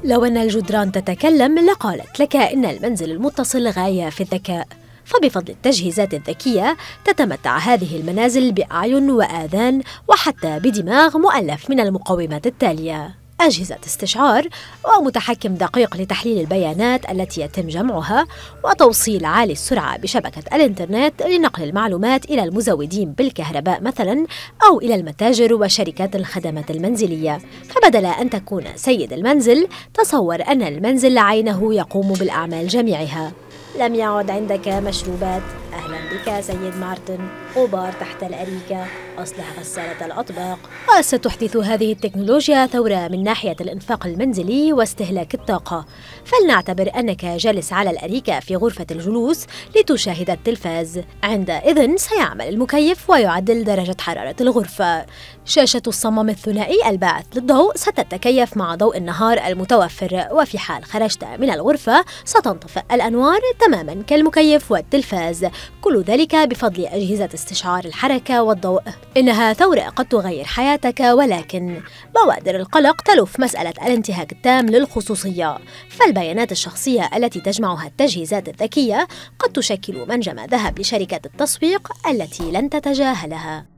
لو أن الجدران تتكلم لقالت لك إن المنزل المتصل غاية في الذكاء، فبفضل التجهيزات الذكية تتمتع هذه المنازل بأعين وآذان وحتى بدماغ مؤلف من المقومات التالية: أجهزة استشعار، ومتحكم دقيق لتحليل البيانات التي يتم جمعها، وتوصيل عالي السرعة بشبكة الإنترنت لنقل المعلومات إلى المزودين بالكهرباء مثلاً، أو إلى المتاجر وشركات الخدمات المنزلية. فبدل أن تكون سيد المنزل، تصور أن المنزل عينه يقوم بالأعمال جميعها. لم يعد عندك مشروبات؟ أهلا بك سيد مارتن. غبار تحت الأريكة؟ أصلح غسالة الأطباق. وستحدث هذه التكنولوجيا ثورة من ناحية الإنفاق المنزلي واستهلاك الطاقة. فلنعتبر أنك جالس على الأريكة في غرفة الجلوس لتشاهد التلفاز. عندئذ سيعمل المكيف ويعدل درجة حرارة الغرفة. شاشة الصمام الثنائي الباعث للضوء ستتكيف مع ضوء النهار المتوفر، وفي حال خرجت من الغرفة ستنطفئ الأنوار تماما كالمكيف والتلفاز. كل ذلك بفضل أجهزة استشعار الحركة والضوء. إنها ثورة قد تغير حياتك، ولكن بوادر القلق تلف مسألة الانتهاك التام للخصوصية. فالبيانات الشخصية التي تجمعها التجهيزات الذكية قد تشكل منجم ذهب لشركات التسويق التي لن تتجاهلها.